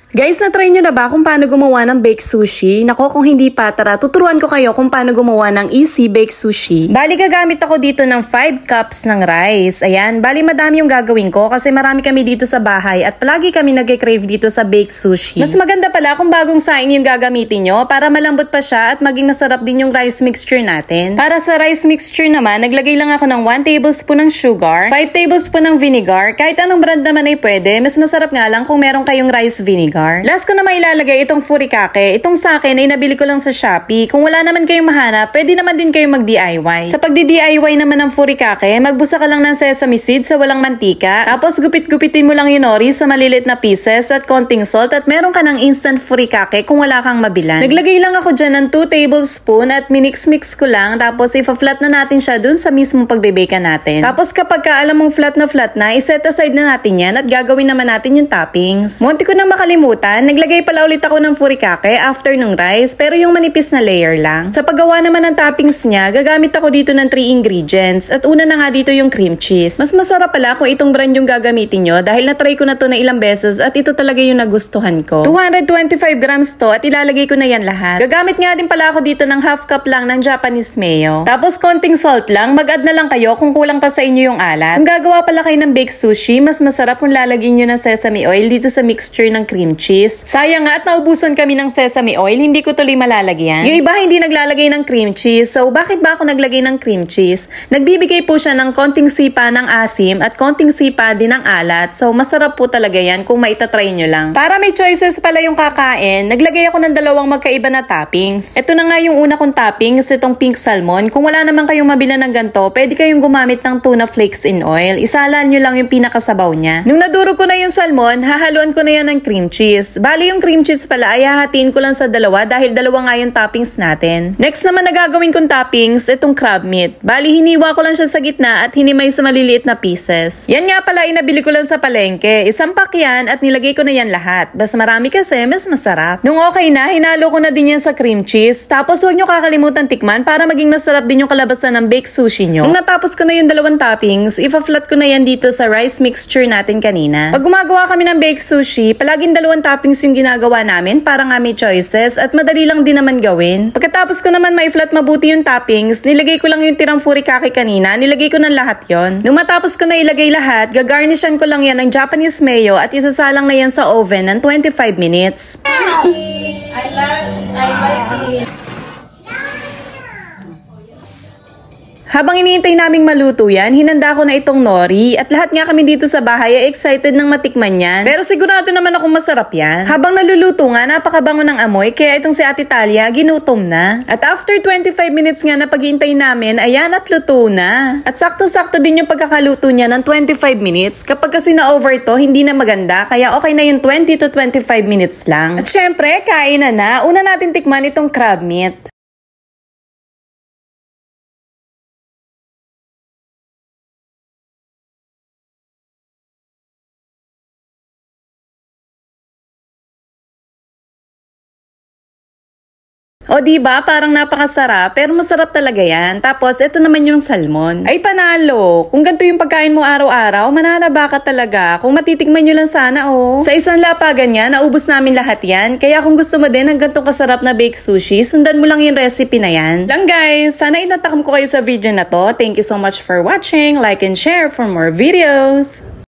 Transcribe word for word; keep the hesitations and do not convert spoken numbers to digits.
Guys, na-try nyo na ba kung paano gumawa ng baked sushi? Nako, kung hindi pa, tara, tuturuan ko kayo kung paano gumawa ng easy baked sushi. Bali, gagamit ako dito ng five cups ng rice. Ayan, bali madami yung gagawin ko kasi marami kami dito sa bahay at palagi kami nag-crave dito sa baked sushi. Mas maganda pala kung bagong saing yung gagamitin nyo para malambot pa siya at maging masarap din yung rice mixture natin. Para sa rice mixture naman, naglagay lang ako ng one tablespoon ng sugar, five tablespoon ng vinegar. Kahit anong brand naman ay pwede, mas masarap nga lang kung meron kayong rice vinegar. Last ko na mailalagay itong furikake. Itong sa akin ay nabili ko lang sa Shopee. Kung wala naman kayong mahanap, pwede naman din kayo mag-D I Y. Sa pag-D I Y naman ng furikake, magbusa ka lang ng sesame seeds sa walang mantika. Tapos gupit-gupitin mo lang yung nori sa malilit na pieces at konting salt at meron ka ng instant furikake kung wala kang mabilan. Naglagay lang ako dyan ng two tablespoon at minix-mix ko lang. Tapos ipa-flat na natin siya dun sa mismong pagbe-bake natin. Tapos kapag ka alam mong flat na flat na, iset aside na natin yan at gagawin naman natin yung toppings. Munti ko na makalimutan, naglagay pala ulit ako ng furikake after ng rice pero yung manipis na layer lang. Sa paggawa naman ng toppings niya, gagamit ako dito ng three ingredients at una na nga dito yung cream cheese. Mas masarap pala kung itong brand yung gagamitin nyo dahil na-try ko na to na ilang beses at ito talaga yung nagustuhan ko. two hundred twenty-five grams to at ilalagay ko na yan lahat. Gagamit nga din pala ako dito ng half cup lang ng Japanese mayo. Tapos konting salt lang, mag-add na lang kayo kung kulang pa sa inyo yung alat. Kung gagawa pala kayo ng baked sushi, mas masarap kung lalagyan nyo ng sesame oil dito sa mixture ng cream cheese. Sayang nga at naubusan kami ng sesame oil, hindi ko tuloy malalagyan. Yung iba hindi naglalagay ng cream cheese, so bakit ba ako naglagay ng cream cheese? Nagbibigay po siya ng konting sipa ng asim at konting sipa din ng alat, so masarap po talaga yan kung maitatry nyo lang. Para may choices pala yung kakain, naglagay ako ng dalawang magkaiba na toppings. Ito na nga yung una kong toppings, itong pink salmon. Kung wala naman kayong mabila ng ganito, pwede kayong gumamit ng tuna flakes in oil. Isalan nyo lang yung pinakasabaw niya. Nung naduro ko na yung salmon, hahaluan ko na yan ng cream cheese. Bali yung cream cheese pala ay hahatiin ko lang sa dalawa dahil dalawa nga yung toppings natin. Next naman na gagawin kong toppings, itong crab meat. Bali hiniwa ko lang siya sa gitna at hinimay sa maliliit na pieces. Yan nga pala inabili ko lang sa palengke. Isang pack yan at nilagay ko na yan lahat. Bas marami kasi mas masarap. Nung okay na, hinalo ko na din yan sa cream cheese. Tapos huwag nyo kakalimutan tikman para maging masarap din yung kalabasan ng baked sushi nyo. Nung natapos ko na yung dalawang toppings, ipa-flat ko na yan dito sa rice mixture natin kanina. Pag gumagawa kami ng baked sushi, palaging dalawang toppings yung ginagawa namin para nga may choices at madali lang din naman gawin. Pagkatapos ko naman may flat mabuti yung toppings, nilagay ko lang yung tirang furikake kanina, nilagay ko ng lahat yon. Nung matapos ko na ilagay lahat, gagarnishan ko lang yan ng Japanese mayo at isasalang na yan sa oven ng twenty-five minutes. I love, I like it. Habang iniintay naming maluto yan, hinanda ko na itong nori at lahat nga kami dito sa bahay ay excited ng matikman yan. Pero sigurado naman akong masarap yan. Habang naluluto nga, napakabango ng amoy kaya itong si Ate Talia ginutom na. At after twenty-five minutes nga na paghihintay namin, ayan at luto na. At sakto-sakto din yung pagkakaluto niya ng twenty-five minutes. Kapag kasi na-over to, hindi na maganda kaya okay na yung twenty to twenty-five minutes lang. At syempre, kain na na. Una natin tikman itong crab meat. O diba, parang napakasarap, pero masarap talaga yan. Tapos, ito naman yung salmon. Ay, panalo! Kung ganito yung pagkain mo araw-araw, mananaba ka talaga. Kung matitikman nyo lang sana, oh. Sa isang lapagan yan, naubos namin lahat yan. Kaya kung gusto mo din ng ganitong kasarap na baked sushi, sundan mo lang yung recipe na yan. Lang guys, sana inatakam ko kayo sa video na to. Thank you so much for watching. Like and share for more videos.